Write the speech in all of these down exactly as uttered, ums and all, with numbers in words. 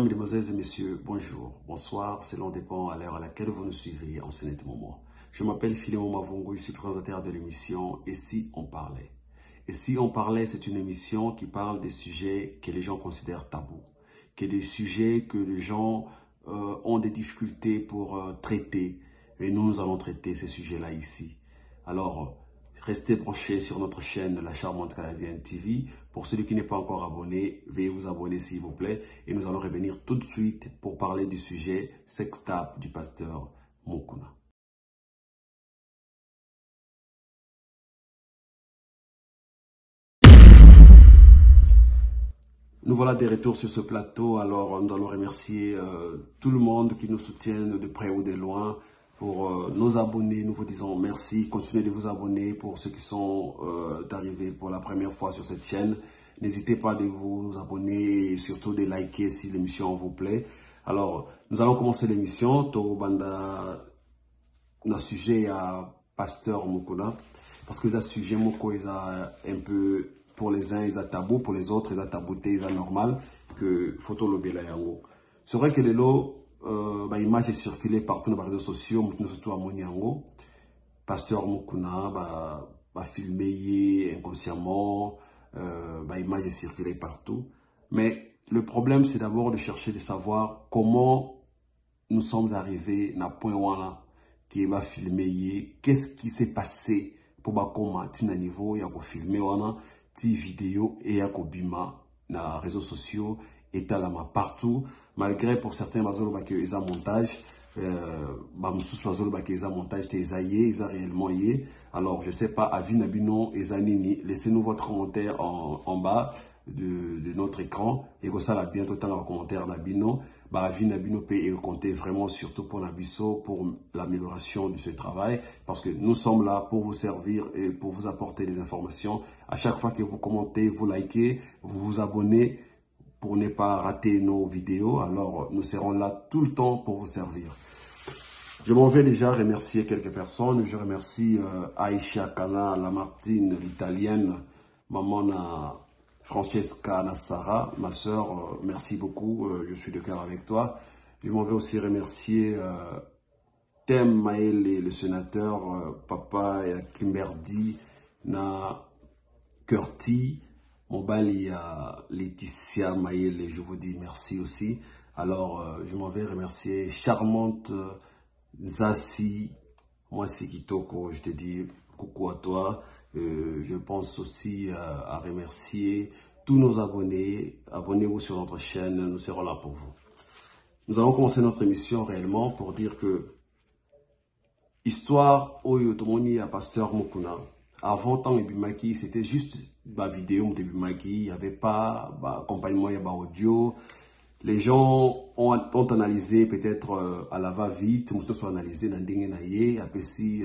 Mesdames, Mesdemoiselles et Messieurs, bonjour, bonsoir, selon dépend à l'heure à laquelle vous nous suivez en ce net moment. Je m'appelle Philémon Mavungo, je suis présentateur de l'émission « Et si on parlait ?» Et si on parlait, c'est une émission qui parle des sujets que les gens considèrent tabous, que des sujets que les gens euh, ont des difficultés pour euh, traiter. Et nous, nous allons traiter ces sujets-là ici. Alors, restez branchés sur notre chaîne La Charmante Canadienne T V. Pour celui qui n'est pas encore abonné, veuillez vous abonner s'il vous plaît. Et nous allons revenir tout de suite pour parler du sujet sextape du pasteur Mukuna. Nous voilà de retour sur ce plateau. Alors, nous allons remercier euh, tout le monde qui nous soutient de près ou de loin. Pour euh, nos abonnés, nous vous disons merci. Continuez de vous abonner pour ceux qui sont euh, arrivés pour la première fois sur cette chaîne. N'hésitez pas de vous abonner et surtout de liker si l'émission vous plaît. Alors, nous allons commencer l'émission. Toro Banda, un sujet à Pasteur Mukuna. Parce que ce sujet, Moko, est un peu, pour les uns, ils ont tabou, pour les autres, ils ont tabouté, ils ont normal, que photo lobby là yango. C'est vrai que les lots, Euh, bah, image est circulée partout dans les réseaux sociaux, surtout à Moniango. Pasteur Mukuna, bah, bah, filmé inconsciemment, euh, bah, image est circulée partout. Mais le problème, c'est d'abord de chercher de savoir comment nous sommes arrivés à point là qui va filmer, qu'est-ce qui s'est passé pour bah, comment, tina niveau, il y a qu'au filmer, wana, ti vidéo, et il y a qu'au bima, dans les réseaux sociaux, et talama partout. Malgré pour certains bazolo ba que ils ont montage, euh, ba moussous bazolo ba que ils ont montage, ils ont ils ont réellement yé. Alors je sais pas, avis nabino et zanini, laissez-nous votre commentaire en, en bas de, de notre écran et que ça là bientôt dans le commentaire nabino. Bah avis nabino peut et compter vraiment surtout pour Nabiso pour l'amélioration de ce travail parce que nous sommes là pour vous servir et pour vous apporter des informations. À chaque fois que vous commentez, vous likez, vous vous abonnez. Pour ne pas rater nos vidéos, alors nous serons là tout le temps pour vous servir. Je m'en vais déjà remercier quelques personnes. Je remercie euh, Aisha Kana, Lamartine, l'italienne, maman na Francesca Nassara, ma soeur, euh, merci beaucoup, euh, je suis de cœur avec toi. Je m'en vais aussi remercier euh, Tem Maël, le sénateur, euh, papa et Kimberdi, na Curti. Mobali à Laetitia Maël, je vous dis merci aussi. Alors, euh, je m'en vais remercier charmante euh, Zassi, moi c'est Kitoko, je te dis coucou à toi. Euh, je pense aussi euh, à remercier tous nos abonnés. Abonnez-vous sur notre chaîne, nous serons là pour vous. Nous allons commencer notre émission réellement pour dire que histoire Oyo Tomoni à Pasteur Mukuna. Avant tant Ebimaki, c'était juste ma vidéo Ebimaki, il n'y avait pas accompagnement, il y avait pas audio. Les gens ont, ont analysé peut-être euh, à la va-vite, ils ont analysé dans des naïe, après si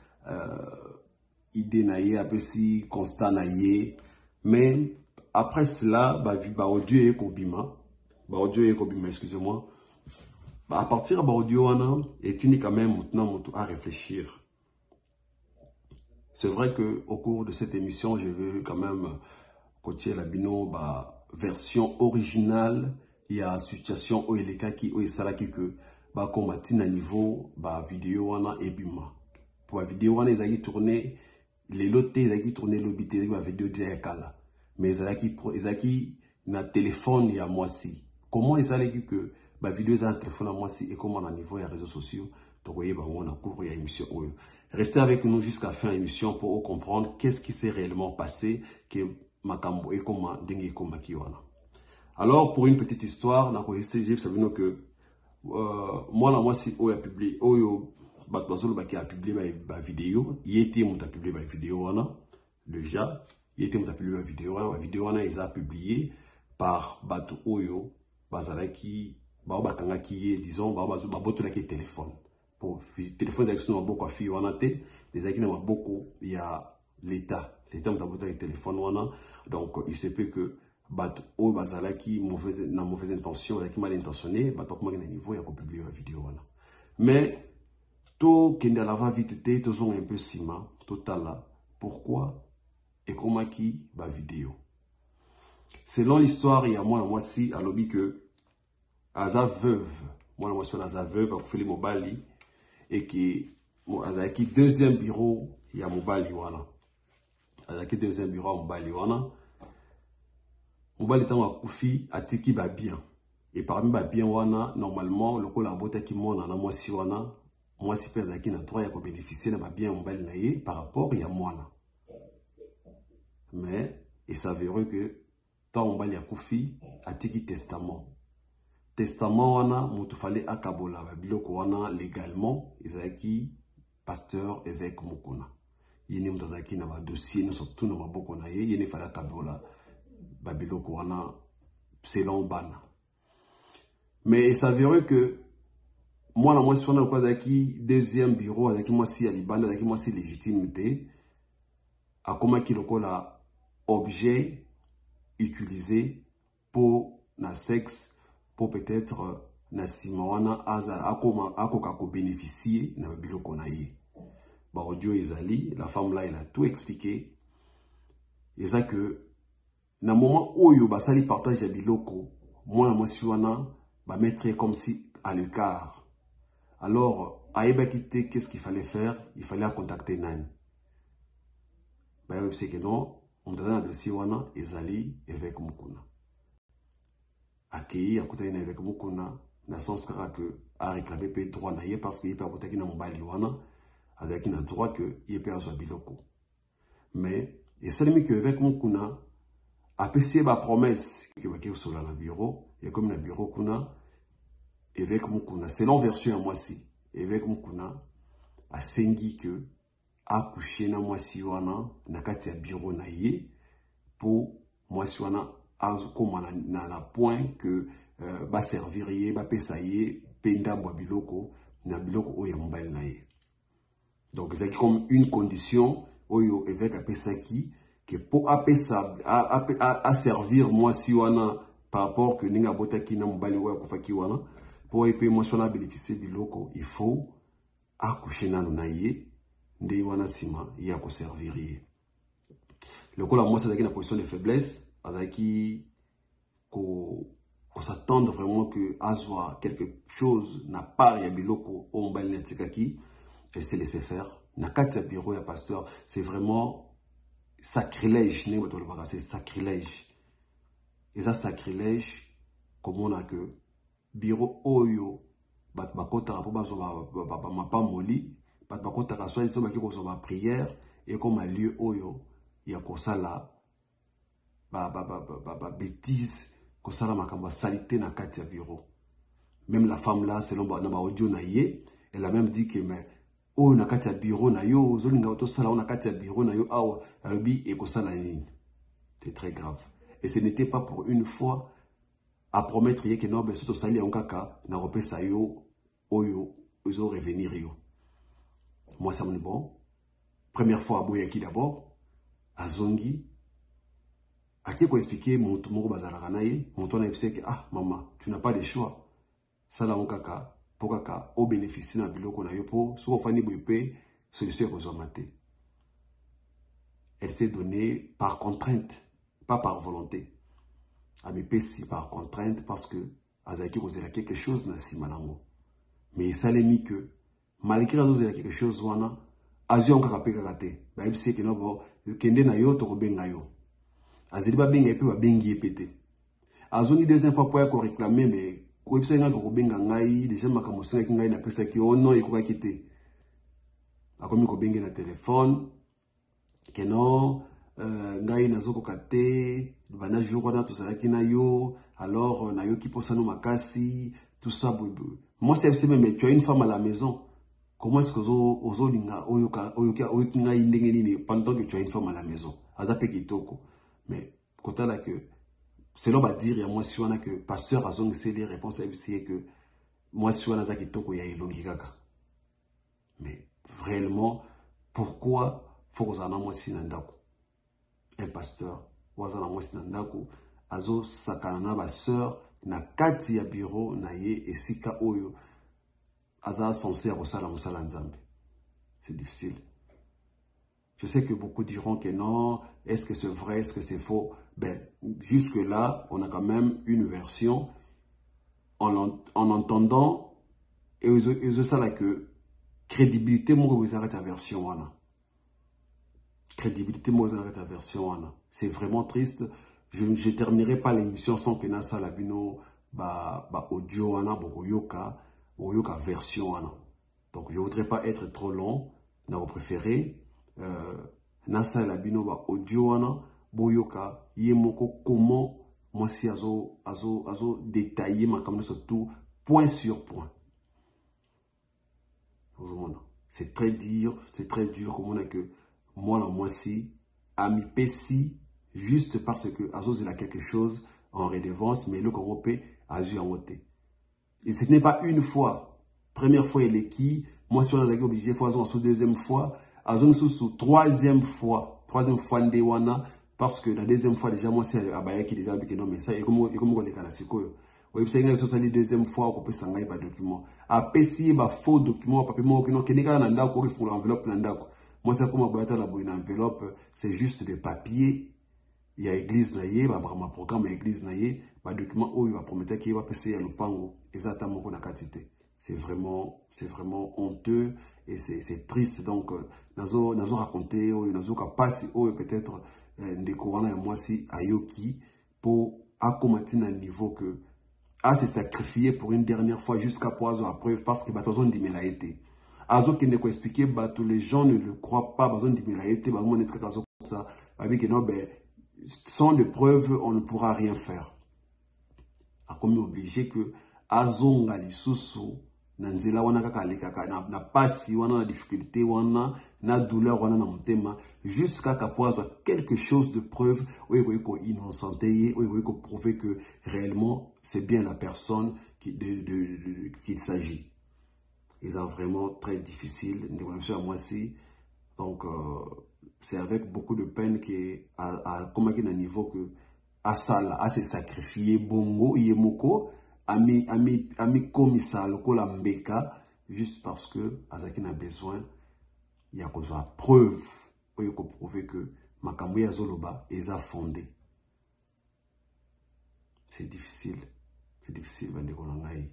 idée naïe, après si constat naïe. Mais après cela, bah bah audio et kobima, bah audio et kobima, excusez-moi. Bah à partir de audio on a et tini quand même maintenant à réfléchir. C'est vrai qu'au cours de cette émission, je veux quand même côté la bino bah, version originale. Il y a situation où il est qui où il sera qui que bah comme à niveau bah vidéo wana ebima. Pour la vidéo wana ils ont tourné les lots ils ont tourné l'obité la vidéo diakala. Mais ils ont qui ils ont qui na téléphone il y a moi si. Comment ils ont que bah vidéo ils ont téléphone à moi si et comment à niveau il y a réseaux sociaux. Donc voyez bah on a cours il y a émission. Restez avec nous jusqu'à la fin de l'émission pour comprendre qu'est-ce qui s'est réellement passé que Makambo et comment Dengue Komakiwana. Alors, pour une petite histoire, dans le C G F, ça veut dire que euh, moi, là, moi, si on a publié, Oyo, Batbazolo Baki a publié ma vidéo, il était mon publié ma vidéo, déjà, il était mon publié ma vidéo, la vidéo, ils ont publié par Batu Oyo, Bazalaki, Baobatangaki, disons, Babotolaki téléphone. Pour le téléphone, ils ont beaucoup de filles, les acquis n'ont beaucoup, il y a l'État. L'État m'a beaucoup de téléphone, donc il se peut que bat au bazalaki mauvaise na mauvaise intention, qui mal intentionné, bat pas comment niveau il y a publié la vidéo. Mais tout qui ne l'a vite été, tout sont un peu ciment, total là. Pourquoi et comment qui va vidéo? Selon l'histoire, il y a moi, moi si, à l'objet que aza veuve moi moi sur aza veuve akufeli mobali et qui azaki deuxième bureau ya mobali wana azaki deuxième bureau ya mobali wana mobali tango akufi atiki ba bien et parmi ba bien wana normalement lokola abota ki mona na mwasi wana mwasi pe azaki na droit ya ko bénéficier na ba bien mobali na ye par rapport ya mwana. Mais il s'avère que tant mobali akufi atiki testament testament wana mutu fallait akabola ba biloko wana légalement ezaki pasteur évêque mukuna yini mutu azaki na ba dossier no surtout na maboko na ye yini fallait akabola ba biloko wana selon bana. Mais il s'avère que moi na mwasi wana kwa azaki deuxième bureau azaki mwasi ya libanda azaki mwasi légitimité akoma ki lokola objet utilisé pour na sexe pour peut-être na simawana aza akoma akoka ko bénéficier na biloko na ye. Ba audio ezali la femme là elle a tout expliqué. Et ça que na moment oyo basali partage ya biloko moi na mwasi wana ba mettre comme si à l'écart. Alors aïba quitté qu'est-ce qu'il fallait faire? Il fallait contacter Nani. Bah c'est que non, on donne un dossier wana ezali avec mukuna. Accueilli à côté na avec mukuna na sens que a réclamé P trois na ye parce qu'il peut apporter na mobali wana avec un droit que il peut avoir biloko. Mais et seulement que avec mukuna a passé ma promesse que va qu'il soit dans le bureau et comme dans le bureau kuna avec mukuna selon version à moi si avec mukuna a sengi que a couché na moi si wana na kati ya bureau na ye pour moi si wana comme na na point que euh, ba servir ye ba pesa ye penda mwa biloko na biloko oyo mobile na ye. Donc c'est comme une condition oyo évêque a pesa qui que pour apesa à, à, à servir moi si wana par rapport que ninga botaki na mobile oyo kufaki wana pour épée moi si wana bénéficier biloko il faut accoucher na na ye nde wana sima ya ko servir ye. Le coup la moi c'est une position de faiblesse qui qu'on s'attendre vraiment que Azwa quelque chose n'a pas ya biloko au mobile netikaki et c'est laisser faire na kati bureau ya pasteur c'est vraiment sacrilège ne bato le c'est sacrilège et ça sacrilège comme on a que bureau oyo bat bakota po bazo ba ba mapa moli bat bakota soit ils sont ba ki ko ba prière et comme un lieu oyo ya ko sala ba ba ba ba ba bêtise ko sala makamba salité na kati ya bureau. Même la femme là selon ba na ba audio na ye elle a même dit que mais oh na kati ya bureau na yo zolinga to sala na kati ya bureau na yo awa albi e ko sala nini. C'est très grave et ce n'était pas pour une fois à promettre que non ben surtout sali en kaka na repesa yo oyo ils ont revenir yo. Moi ça me bon première fois à Boyaki d'abord azongi à qui expliquer mon mon bazala naye mon ton a que ah maman tu n'as pas de choix ça là on kaka pour kaka au bénéfice na biloko na yo pour so fani boype solution resomate. Elle s'est donnée par contrainte pas par volonté à me si par contrainte parce que azaki kozela quelque chose na si manango mais ça l'est mis que malgré ozela quelque chose wana azio kaka pe kaka te ba ibse que no bo kende na yo to ko benga yo azeli ba benga pe ba bengi epete azoni deuxième fois pour ko réclamer mais ko ibse nga ko benga ngai déjà makambo senga ki ngai na pesa ki ono ikoka kite akomi ko benga na téléphone que non euh, ngai nazoko kate bana jour na to salaki na yo alors na yo ki posano makasi tout ça bobo. Moi c'est même tu as une femme à la maison. Comment est-ce que ozo ozo linga oyoka oyoka oyokinga indenge nini pendant que tu as une femme à la maison azape kitoko. Mais kota là que selon va dire il y a moi si on a que pasteur azong c'est les réponses c'est que moi si on a za kitoko ya ilongi kaka. Mais réellement pourquoi faut que ça na moi si nandako un pasteur waza na moi si nandako azo sakana na ba sœur na kati ya bureau na ye esika oyo aza censé resala musala nzambe. C'est difficile. Je sais que beaucoup diront que non, est-ce que c'est vrai, est-ce que c'est faux? Ben, jusque là, on a quand même une version en, en entendant, et ils ça là que crédibilité, moi, vous arrêtez la version wana. Crédibilité, moi, vous arrêtez la version wana. C'est vraiment triste. Je ne terminerai pas l'émission sans que Nasa Labino, ba, ba audio wana, bo yoka, bo yoka version wana. Donc, je ne voudrais pas être trop long. Dans vos préférés, euh, Nasa Labino, ba audio wana, bo yoka, yemoko, comment, moi, si azo, azo, azo, détaillé, ma comme surtout, point sur point. C'est très dur, c'est très dur, comme on a que, moi, là, moi, si, ami Pessi, juste parce que Azos il a quelque chose en redevance, mais le Coropé a eu en voté. Et ce n'est pas une fois. Première fois, il est qui? Moi, si on a obligé, fois, sous deuxième fois, Azos sous troisième fois, troisième fois, Ndewana, parce que la deuxième fois, déjà, moi, c'est Abaya qui déjà a dit non, mais ça, et comme on est à oui, c'est une deuxième fois qu'on peut s'engager par document. À Pessi, bah faux document, papier moi qui n'ont qu'un égal en d'accord, il faut l'enveloppe l'endako. Moi, c'est comme on la bonne enveloppe, c'est juste des papiers. Il y a église naïe, bah ma programme église naïe, bah document où il va promettre qu'il va passer à l'opango, exactement qu'on a quantité. C'est vraiment, c'est vraiment honteux et c'est triste. Donc, nous avons raconté, nous avons passé, peut-être des courants et moi si ayoki pour accommoder un niveau que à se sacrifier pour une dernière fois jusqu'à pouvoir la preuve parce que besoin de a été. Azo qui ne peut expliquer, tous les gens ne le croient pas, besoin de a été, bah on est très comme ça, avec non ben sans de preuves on ne pourra rien faire. A comme obligé que Azo ngali susu nanzela wana kaka lekaka na na pasi wana na difficulté wana na douleur wana na motema jusqu'à pouvoir quelque chose de preuve ou eko innocenté ou eko prouver que réellement c'est bien la personne qui de, de, de, de qu'il s'agit. Ils sont vraiment très difficile à moi aussi. Donc euh, c'est avec beaucoup de peine que à à comme à un niveau que à ça là à se sacrifier bongo yemoko ami ami ami komisa lokola mbeka juste parce que Azaki a besoin il y a besoin preuve pour prouver que makambo ya zoloba est fondé. C'est difficile, c'est difficile de ngai.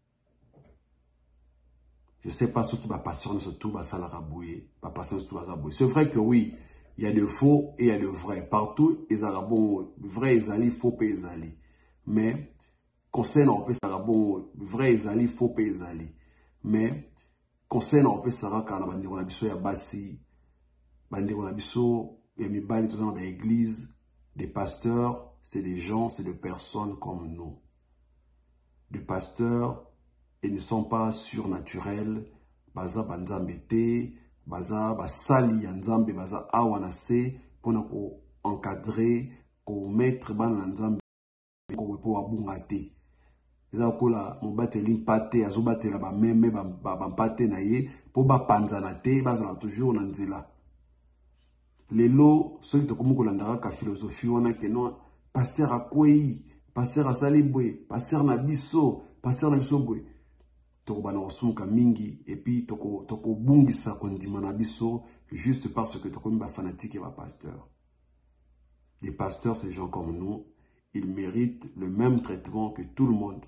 Je sais pas ce qui va passer surtout va salaraboué, va passer surtout va zaboué. C'est vrai que oui, il y a de faux et il y a de vrai. Partout, les arabons vrai ils allaient faux et ils allaient. Mais concernant on peut sarabon vrai ils allaient faux et ils allaient. Mais concernant on peut saraka na bandi on a biso ya basi, bandi on a biso ya mibali tout dans l'église, des pasteurs, c'est des gens, c'est des personnes comme nous. Des pasteurs, ils ne sont pas surnaturels. Baza banzambete, baza basali yanzambe, baza awanase, pour nous encadrer, pour mettre ban lanzambe, pour pour abungate. Eza kola mobateli mpate, azobatela ba meme ba ba mpate na ye, pour ba panzana te, baza toujours na nzela. Lelo, ceux qui te komu kolandaka ka philosophie wana ke non, pasteur akwei, pasteur asali boye, pasteur na biso, pasteur na biso boye. Toko bana osumuka mingi et puis toko toko bungisa kondima na biso juste parce que toko mba fanatique et ba pasteur. Les pasteurs, c'est des gens comme nous, ils méritent le même traitement que tout le monde.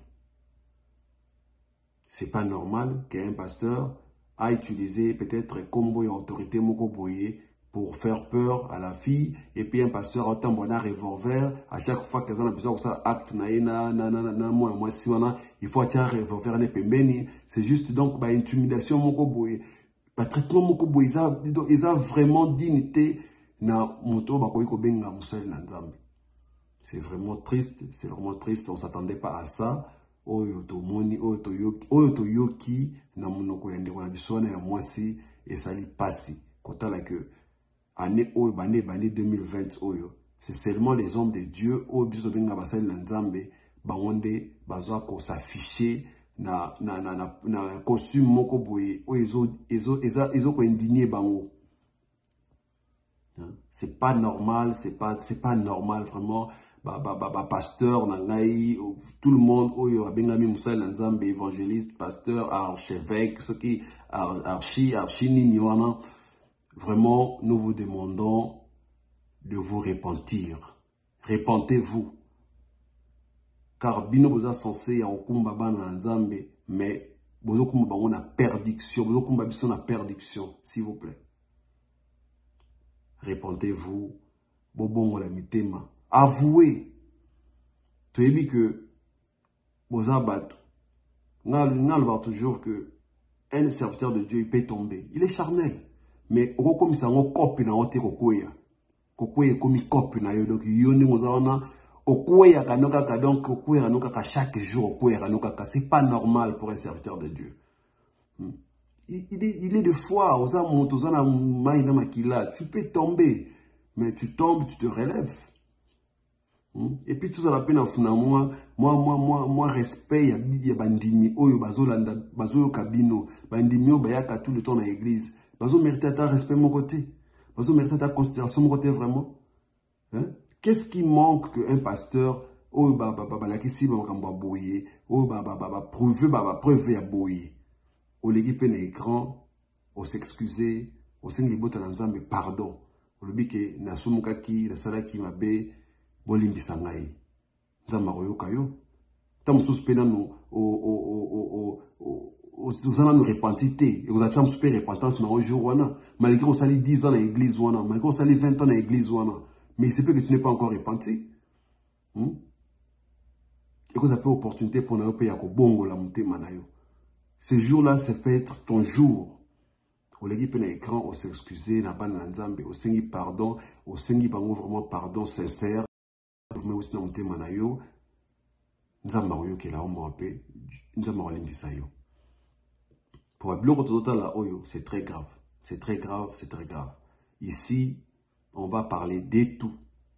C'est pas normal qu'un pasteur a utilisé peut-être combo et autorité moko boye pour faire peur à la fille, et puis un pasteur a un revolver, à chaque fois qu'ils ont besoin de ça, acte, na, na, na, na, moi, moi, si on a, il faut attirer un revolver, ne pembeni, c'est juste donc, bah, intimidation, moko boye, bah, traitement, moko boye, ils ont vraiment dignité, na, moto, bah, koiko benga, moussel, nanzambi. C'est vraiment triste, c'est vraiment triste, on s'attendait pas à ça, oyo to moni, oyo to yoki, oyo to yoki, na monoko yande, on a besoin de moi si, et ça lui passe, quand la que, année oyo bane bane deux mille vingt oyo c'est seulement les hommes de Dieu oyo biso benga basali na nzambe bangonde bazwa ko s'afficher na na na na, na costume moko boye oyo ezo ezo ezo ezo ko indigner bango. C'est pas normal, c'est pas c'est pas normal vraiment. Ba ba ba, ba pasteur na ngai tout le monde oyo abengami musali na nzambe, évangéliste, pasteur, archevêque, ce qui archi archi nini wana. Vraiment, nous vous demandons de vous repentir. Repentez-vous. car bino boza censé ya okumba bana nzambe, mais bozo kumba bango na perdiction, bozo kumba biso na perdiction, s'il vous plaît. Répentez-vous, bobongo la mitema, avouez. Tu as dit que boza bato, ngal va toujours que un serviteur de Dieu il peut tomber, il est charnel, mais oko comme ça on copie na ote kokoya, kokoya comme copie na yo donc yoni mozaona okoya kanoka ka donc okoya kanoka ka chaque jour okoya kanoka ka, c'est pas normal pour un serviteur de Dieu. Il, il, est, il est de foi, tu peux tomber, mais tu tombes, tu te relèves. Et puis tout ça la peine à moi, moi, moi, moi, moi, respect, il y a bandimi, oyo bazolanda, bazoyo kabino, bandimi o bayaka tout le temps dans l'église. Bazo mérite ta respect mon côté, bazo mérite ta considération mon côté vraiment. Hein? Qu'est-ce qui manque qu'un pasteur, oyo ba ba ba la kisi ba kamba boyer, oyo ba ba ba ba prouver ba ba preuve ya boyer. Au l'équipe est écran, au s'excuser, au singi bota nzambe pardon. Au lobi ke na sumukaki, la sala ki mabe, bolimbi sangai. Nzamba koyoka yo. Tam suspena no o o o o o o nous repentité. Et vous avez tam super repentance na un jour wana. Malgré qu'on sali dix ans dans l'église wana, malgré qu'on sali vingt ans dans l'église wana, mais il se peut que tu n'es pas encore repenti. Hmm? Et qu'on a pas opportunité pour nous payer à bongo la montée manayo. Ce jour-là, c'est peut être ton jour. Au l'équipe na écran, on s'excuser, n'a pas n'anzambe, au sengi pardon, au sengi bango vraiment pardon sincère. Mais aussi dans mon thème manayo, nzamba oyo ke la o mope, nzamba walimbisa yo. Pour un bloc total là oyo, c'est très grave, c'est très grave, c'est très grave. Ici, on va parler de tout.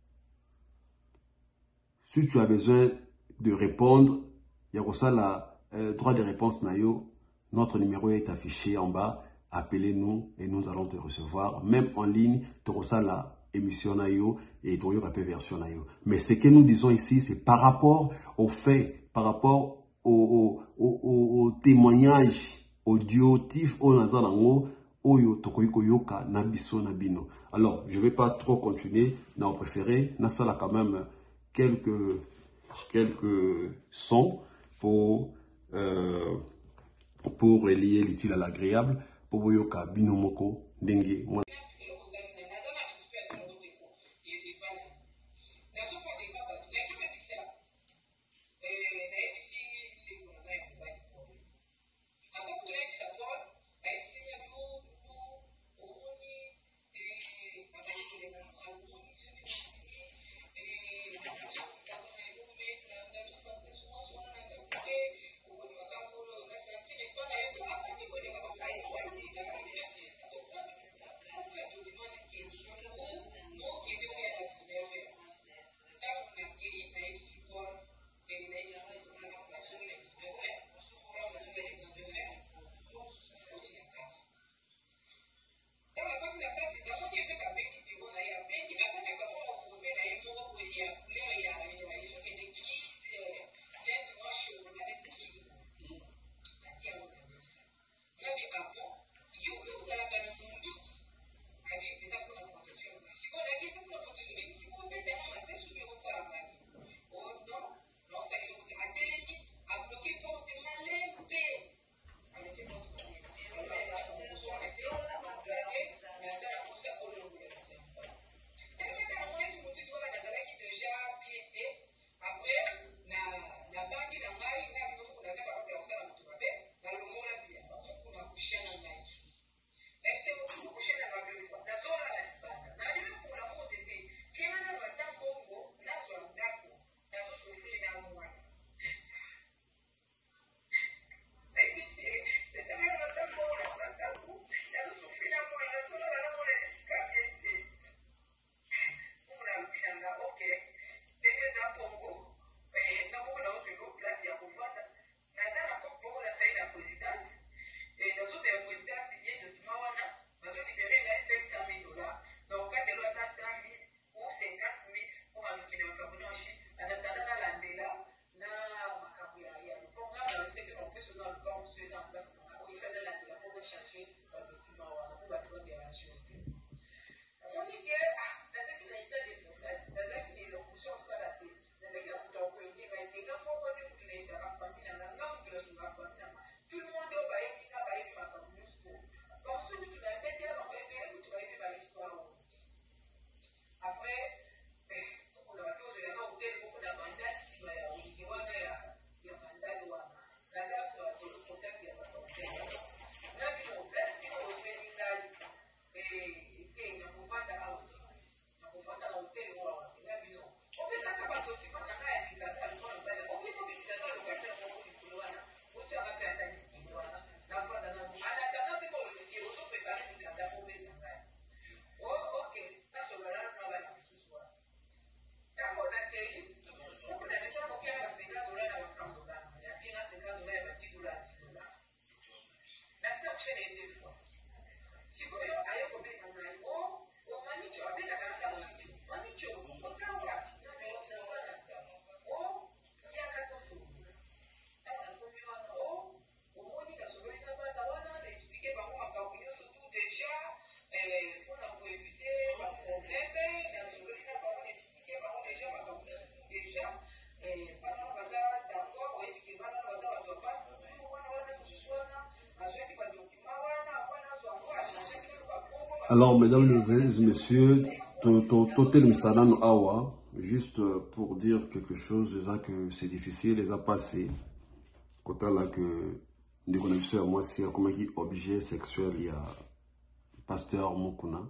Si tu as besoin de répondre, il y a ça là. Euh, droit de réponse Nayo, notre numéro est affiché en bas. Appelez-nous et nous allons te recevoir. Même en ligne, tu reçois la émission Nayo et tu reçois la version Nayo. Mais ce que nous disons ici, c'est par rapport aux faits, par rapport aux au, au, au, au témoignages audiotifs au Nazalango, Oyo Tokoyiko Yoka, Nabiso Nabino. Alors, je ne vais pas trop continuer. Non, préféré, Nasala quand même quelques, quelques sons pour. Euh, pour relier l'utile à l'agréable, pour Boyoka Binomoko, Dengue. cinq cent mille dollars. Alors, mesdames et messieurs, Totel Msadan Awa, juste pour dire quelque chose, déjà que c'est difficile, les a passé. Quand là que des connexions à moi, c'est comme un objet sexuel, il y a pasteur Mokuna.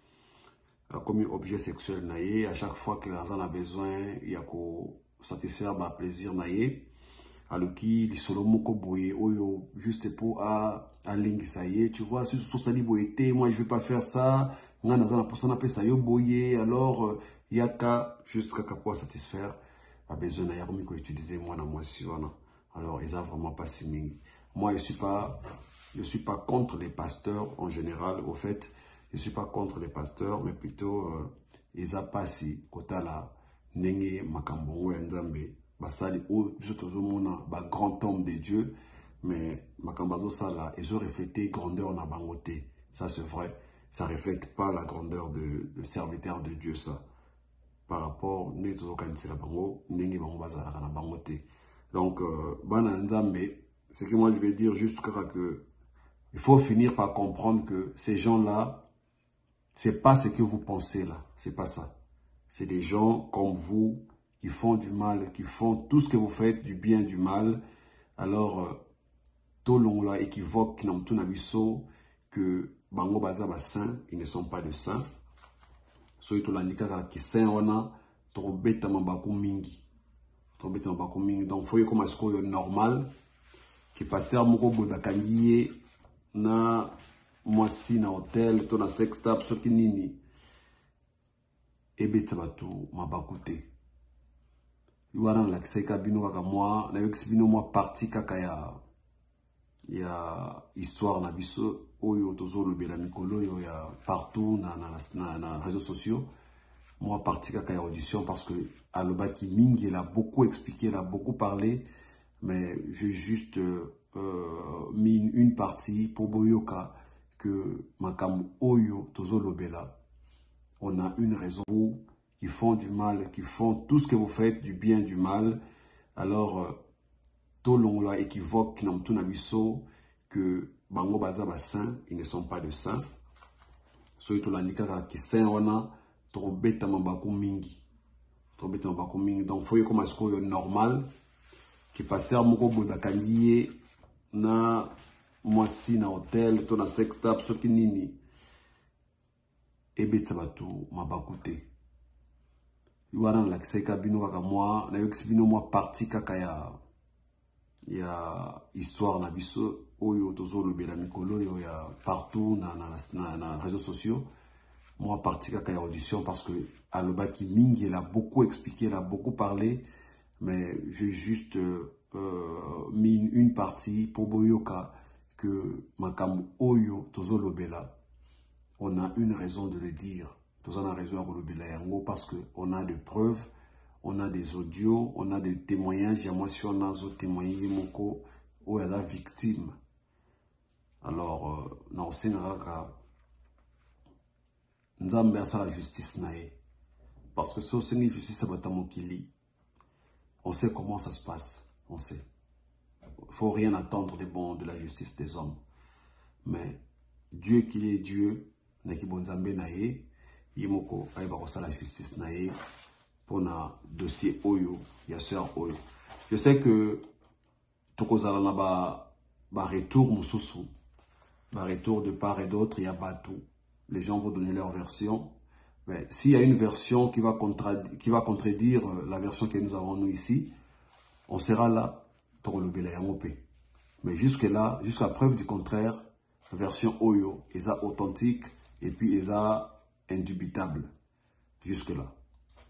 Comme objet sexuel, naïe, à chaque fois que Azan a besoin, il y a qu'au satisfaire le plaisir naïe. Alors qui les solo moko boye oyo juste pour à à lingi ça y est, tu vois, si sur ça boyete, moi je vais pas faire ça, nga na za personne appelle ça yo boye, alors il y a qu'à juste qu'à quoi satisfaire a besoin na yakomi ko utiliser moi na moi si voilà. Alors ils a vraiment pas si moi je suis pas je suis pas contre les pasteurs en général, au fait, je suis pas contre les pasteurs mais plutôt euh, ils a pas si kota la nenge makambongo ya nzambe basali ou ba grand homme de Dieu, mais makambazo sala ils ont reflété grandeur na bangoté, ça c'est vrai, ça reflète pas la grandeur de, de serviteur de Dieu ça par rapport ne to kanisa la bango ndengi bango bazala na bangoté. Donc euh, bana nzambe, c'est que moi je vais dire juste que, que il faut finir par comprendre que ces gens-là, c'est pas ce que vous pensez là, c'est pas ça. C'est des gens comme vous qui font du mal, qui font tout ce que vous faites, du bien, du mal. Alors, tout le monde là équivoque, qui n'ont tout n'abisso, que bango baza ba saints, ils ne sont pas de saints. So ito landika ki saint wana, to beta mabako mingi. To beta mabako mingi. Donc, faut y comme est-ce que normal, qui passe à moko boda kangiye, na moisi na hôtel, to na sex tap, so ki nini. Ebe tsabatu mabakute. Yuara na kiseka bino kaka moi, na yoksi bino moi parti kaka ya ya histoire na biso oyo tozo lobela mikolo yo ya partout na na na, na réseaux sociaux. Moi parti kaka ya audition parce que alobaki mingi il a beaucoup expliqué, il a beaucoup parlé, mais j'ai juste euh, mis une, une partie pour boyoka que makam oyo tozo lobela. On a une raison, vous qui font du mal, qui font tout ce que vous faites, du bien, du mal. Alors, tout le monde là équivoque, qui n'ont tout n'abisso, que bango baza ba saints, ils ne sont pas de saints. So ito landika ki saint wana, to beta mabako mingi. To beta mabako mingi. Donc, faut y comme est-ce que normal, qui passe à moko boda kangiye, na moisi na hôtel, to na sex tap, so ki nini. Ebe tsabatu mabakute. Yuara na kiseka bino kaka moi, na yoksi bino moi parti kaka ya ya histoire na biso oyo tozo lobela mikolo yo ya partout na na na, na réseaux sociaux. Moi parti kaka ya audition parce que alobaki mingi il a beaucoup expliqué, il a beaucoup parlé, mais j'ai juste euh, euh, mis une, une partie pour boyoka que makam oyo tozo lobela. On a une raison de le dire. Nous avons raison à le parce qu'on a des preuves, on a des audios, on a des témoignages. Il y a moi si on a des témoignages où il y a la victime. Alors, nous avons la justice. Parce que si on a la justice, on sait comment ça se passe. On sait. Il ne faut rien attendre de bon de la justice des hommes. Mais Dieu qui est Dieu, Naki bonzambe nae, yimoko aiba kosa la justice nae pour na dossier oyo, ya sœur oyo. Je sais que tokozala na ba ba retour mususu, ba retour de part et d'autre, il y a batou. Les gens vont donner leur version. Mais s'il y a une version qui va contredire, qui va contredire la version que nous avons nous ici, on sera là, tokolobela yangope. Mais jusque là, jusqu'à preuve du contraire, version oyo, eza authentique. Et puis, ils sont indubitables jusque-là.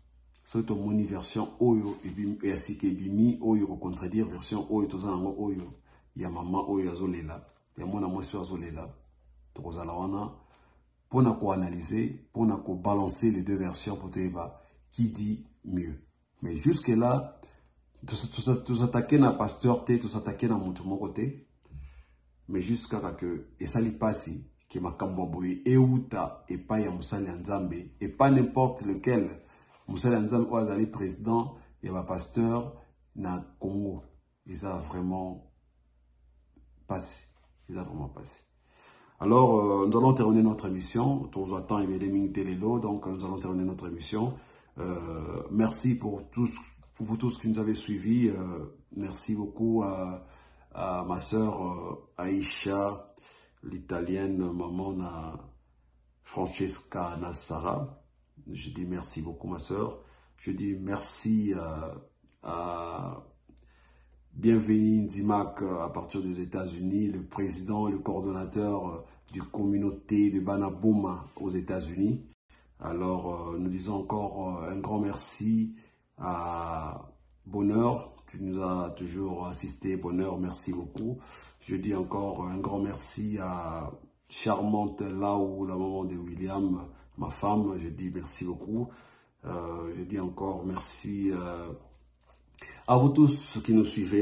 c'est ton moni version Oyo et ainsi que Bimi Oyo pour contredire version Oyo tous en Oyo. Il y a maman Oyo azolela, il y a mon amour sur azolela. Donc vous allez pour nous analyser, pour nous balancer les deux versions pour te dire qui dit mieux. Mais jusque là, tout s'attaquer à pasteur T, tout s'attaquer à mon côté. Mais jusqu'à que et ça lui passe que ma kamboboy et outa et pas ya Musali Nzambe et pas n'importe lequel Musali Nzambe ou azali président et va pasteur na Congo. Ils a vraiment passé. Ils a vraiment passé. Alors, euh, nous allons terminer notre émission. Nous attend donc nous allons terminer notre émission. Euh, merci pour tous, pour vous tous qui nous avez suivis. Euh, merci beaucoup à, à ma sœur euh, Aïcha, l'italienne, maman na Francesca Nassara. Je dis merci beaucoup ma sœur. Je dis merci euh, à Bienvenue Nzimak à partir des États-Unis, le président, le coordonnateur du communauté de Banabouma aux États-Unis. Alors, euh, nous disons encore euh, un grand merci à Bonheur. Tu nous as toujours assisté, Bonheur, merci beaucoup. Je dis encore un grand merci à Charmante Laou, la maman de William, ma femme. Je dis merci beaucoup. Euh, je dis encore merci euh, à vous tous qui nous suivez.